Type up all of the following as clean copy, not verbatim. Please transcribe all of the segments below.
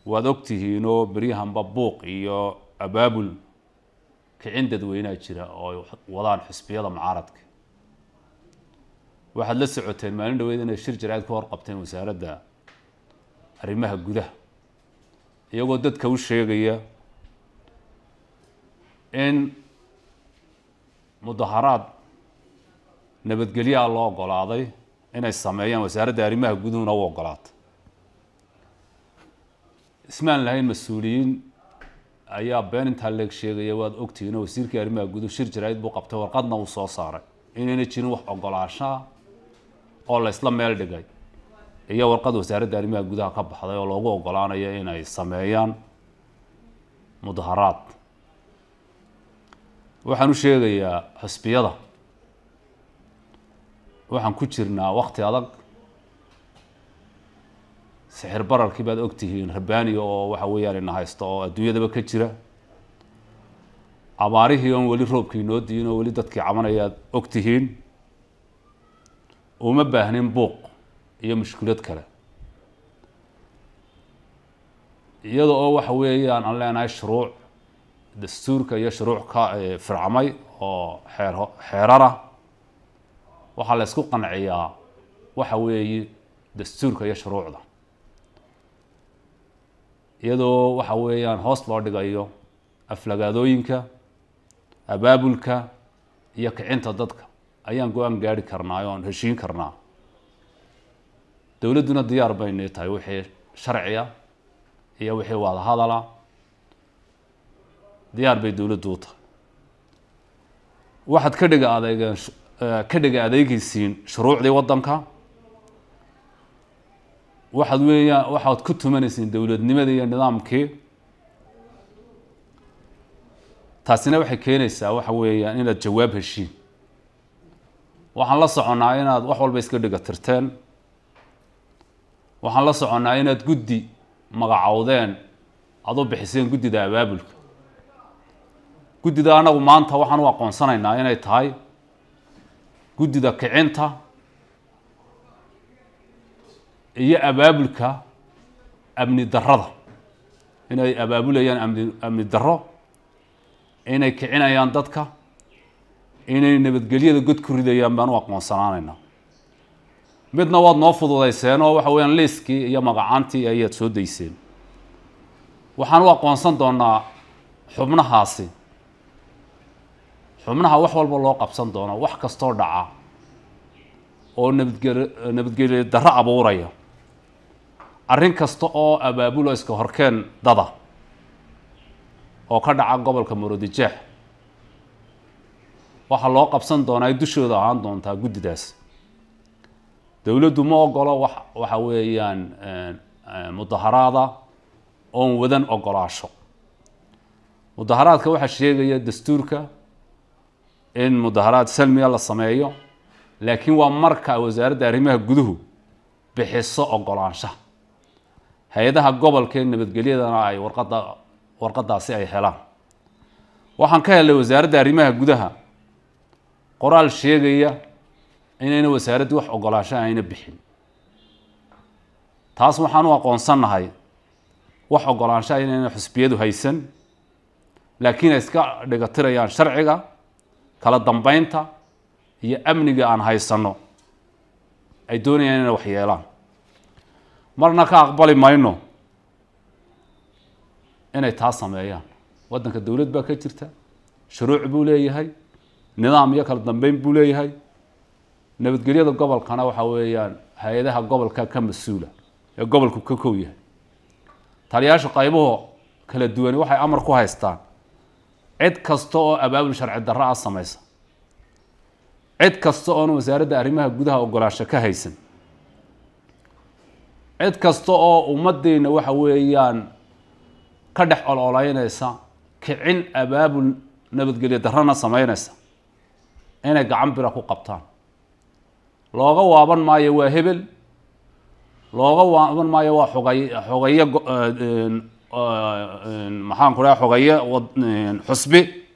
waad ogtihiinoo beryahanba buuq iyo abaabul kicin dadweynaha jira oo wadaan xisbiyada mucaaradka waxaad la socoteen maalin dhaweyd inay shir jaraa'id ka hor qabteen wasaaradda arrimaha gudaha iyagoo dadka u sheegaya in mudaharaad nabadgelyo loo ogolaaday inay sameeyaan wasaaradda arrimaha guduhuna u ogolaatay ismaan lahayn mas-uuliyiin ayaa been intaa leeg sheegaya waad ogtihiin oo wasiirkii arrimaha guduhu shir jaraa'id buu qabtay warqadna uu soo saaray inayna jirin wax ogolaanshaa oo la isla meel dhigay iyo warqad wasaaradda arrimaha gudaha ka baxday oo loogu ogolaanayo inay sameeyaan mudaharaad waxaan u sheegayaa xisbiyada waxaan ku jirnaa waqti adag sixir bararkii baad ogtihiin rabbaani oo waxa weeyaan ina haysto oo adduunyadaba ka jira abaarihii oon weli roobkii noo diin oo weli dadkii cabanayaad ogtihiin uma baahnin buuq iyo mushkilad kale iyada oo waxa weeyaan aan leenahay shuruuc dastuurka iyo shuruuc ka fircamay oo xeerara waxaa la isku qanciyaa waxa weeye dastuurka iyo shuruucda iyadoo waxa weeyaan hoos loo dhigayo aflagaadooyinka abaabulka iyo kicinta dadka ayaan go-aan gaari karnaa oon heshiin karnaa dowladduna diyaar baynay tahay wixii sharciya iyo wixii wada hadala diyaar bay dowladdu u tahay waxaad ka dhiga adeegaysiin shuruucdii waddanka waxaad ku tumanaysiin dowladnimadii iyo nidaamkii taasina waxay keenaysaa waxa weeyaan inaad jawaab heshiin waxaan la soconnaa inaad wax walba iska dhiga tirteen waxaan la soconnaa inaad guddi magacowdeen aad u bixiseen guddida abaabulka guddida anagu maanta waxaan u aqoonsanaynaa inay tahay guddida kicinta iyo abaabulka amni darrada inay abaabulayaan amni darro inay kicinayaan dadka inay nabadgelyada god ku ridayaan baan u aqoonsanaanaynaa midna waad noo fududayseen oo waxa weeyaan liiskii iyo magacaantii ayaad soo dayseen waxaan u aqoonsan doonaa xubnaha wax walba loo qabsan doono wax kastoo dhaca oo nabadgelyo darro abuuraya arrin kasta oo abaabulo iska horkeen dada oo ka dhaca gobolka Maroodijeex waxaa loo qabsan doonaa ay dushooda ahaan doontaa guddidaas dowladdu ma ogolo waxa weeyaan mudaharaada oon wadan ogolaasho mudaharaadka waxaa sheegaya dastuurka in mudaharaad salmiya la sameeyo laakiin waa marka wasaaradda arrimaha guduhu bixiso ogolaanshaha hay-adaha gobolka ee nabadgelyadana ay warqadaasi ay helaan waxaan ka helay wasaaradda arrimaha gudaha qoraal sheegaya inayna wasaaraddu wax ogolaansho ayna bixin taas waxaan u aqoonsanahay wax ogolaansho inayna xisbiyadu haysan laakiin ay iska dhigatirayaan sharciga kala dambeynta iyo amniga aan haysano ay doonayaan inay wax yeelaan marna ka aqbali mayno inay taas sameeyaan waddanka dowlad baa ka jirta shuruuc buu leeyahay nidaam iyo kala dambeyn buu leeyahay nabadgelyada gobolkana waxa weeyaan hay-adaha gobolka ka mas-uula ee gobolku ka kow yahay taliyaasha qaybuhu kala duwan waxay amar ku haystaan cid kasta oo abaabul sharci darro ah samaysa cid kasta oo wasaaradda arrimaha gudaha ogolaansho ka haysan cid kasta oo ummadeena waxa weeyaan ka dhex ololeynaysa kicin abaabul nabadgelyo darrana sameynaysa inay gacan bira ku qabtaan looga waaban maayo waa hebel looga waaban maayo waa xogaye maxaan ku dhahay xogaye xusbi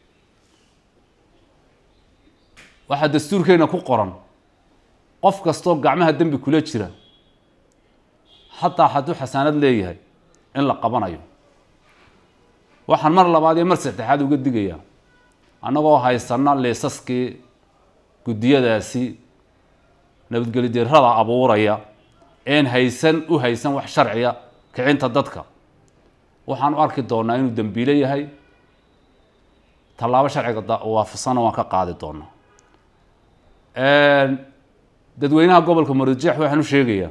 waxaa dastuurkeena ku qoran qof kastoo gacmaha dembi kula jira xataa hadduu xasaanad leeyahay in la qabanayo waxaan mar labaad iyo mar saddexaad uga digayaa annagoo haysana leesaskii gudiyadaasi nabadgelyo darrada abuuraya een haysan wax sharciya kicinta dadka waxaan u arki doonaa inuu dambiile yahay tallaabo sharciga waafaqsan waan ka qaadi doonaa dadweynaha gobolka Maroodijeex waxaan u sheegayaa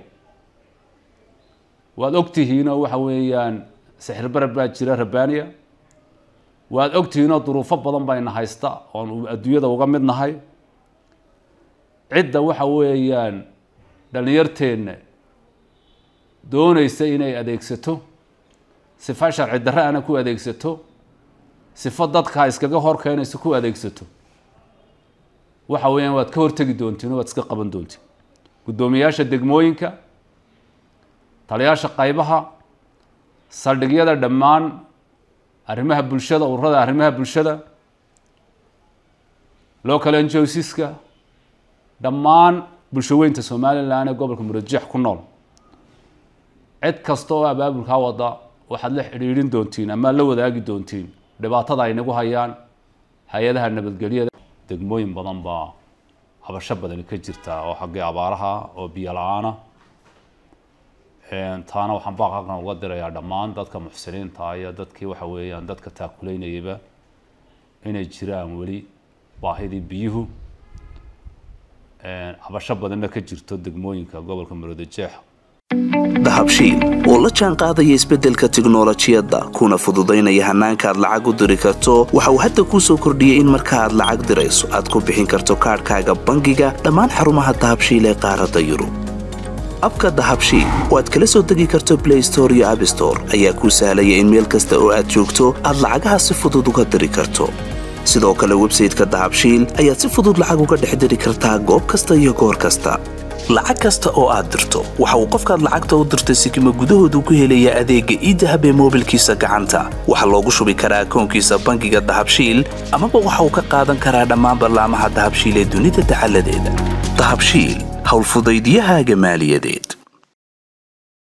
waad ogtihiin waxa weeyaan sixir barar baa jira rabaaniya waad ogtihiin duruufo badan bayna haysta oo adduunyada uga mid nahay cidda waxa weeyaan dhalinyarteena doonaysa inay adeegsato sifa sharci darro ana ku adeegsato sifa dadka iskaga hor keenaysa ku adeegsato waxa weeyaan waad ka hortagi doontiin waad iska qaban doontiin gudoomiyaasha degmooyinka taliyaasha qaybaha saldhigyada dhammaan arrimaha bulshada ururada arrimaha bulshada local NGOs-ka dhammaan bulshaweynta Somaliland ee gobolka Maroodijeex ku nool cid kasta oo abaabulka wada waxaad la xiriirin doontiin ama la wadaagi doontiin dhibaatada ay nagu hayaan hay'adaha nabadgelyada degmooyin badan baa habasho badan ka jirta oo xagga abaaraha oo biyo la'aan taana waxaan baaqan uga dirayaa dhammaan dadka muxsiniinta iyo dadkii waxa weeyaan dadka taakuleynayba inay jiraan wali baahidii biyuhu habasho badan ka jirto degmooyinka gobolka Maroodijeex dahabshiil oo la jaan qaadaya isbeddelka tiknoolajiyadda kuna fududeynaya hanaanka aad lacag u diri karto waxa uu hadda ku soo kordhiyay in marka aad lacag dirayso aad ku bixin karto kaarkaaga bangiga dhammaan xarumaha dahabshiil ee qaaradda Yurub abka dahabshiil oo aad kala soo degi karto Play Store iyo App Store ayaa kuu sahlaya in meel kasta oo aad joogto aad lacagaha si fudud uga diri karto sidoo kale website-ka dahabshiil ayaad si fudud lacag uga dhex diri kartaa goob kasta iyo goor kasta lacag kasta oo aad dirto waxa uu qofkaad lacagta u dirtay sikimo gudahoodu ku helayaa adeegga e-dahab ee moobilkiisa gacanta waxa loogu shubi karaa akoonkiisa bangiga dahabshiil ama waxa uu ka qaadan karaa dhammaan barnaamijyada dahabshiil ee dunida taxalladeeda dahabshiil hawl fudaydiyahaaga maaliyadeed